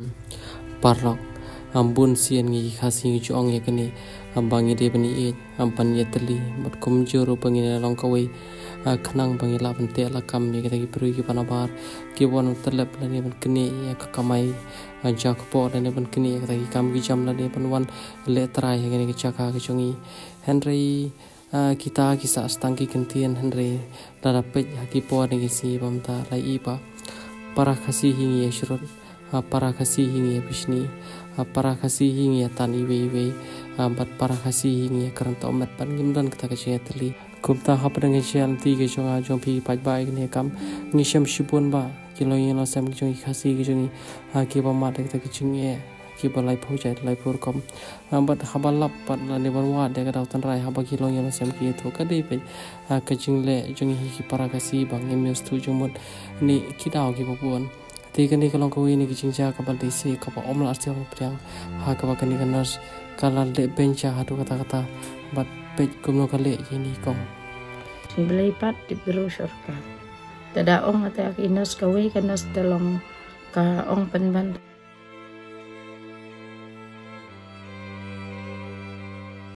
parlok ambun sian ngi khasi ngi chong ye kani ambangi de bani e ampan ye tali mat kum joro bangi long kawai khnang bangi la bante la kam ye kata ki pru ki panabar ki bon telep la ne ban kini ya kamai jak po la ne ban kini kata ki kam ki jam la ne ban wan le trai ye kani ki chaka ki chongi henry kita kisah stangki kentian henry la dapet ki po ne ki si bamta lai ipa para kasih hingi shrut para kasih hingi bisni para kasih hingi tan iwe bat para kasih hingi kerana omet pan gimdan kita kecil teli kumta hap dengan sian tiga jonga jong pi paj baik ni kam ngisam shibun ba kilo yang lo sam jong kasih jong ki ba mat kita kecil ki ba lai pujai lai pur kom bat habalap pat la ne ban wa de ka tan rai haba kilo yang lo sam ki to ka dei pe kecil le jong ki para kasih bang emus tu jong mot ni kidau ki buan tiga ni kalau kau ini kicingja kapal desi kapal om la artiam priang kapal kani kanas kalal de benca hadu kata-kata bat pej kumno kale ini kong Belipat di biru surga. Tada ong ate akinas kawai kanas dalong ka ong penban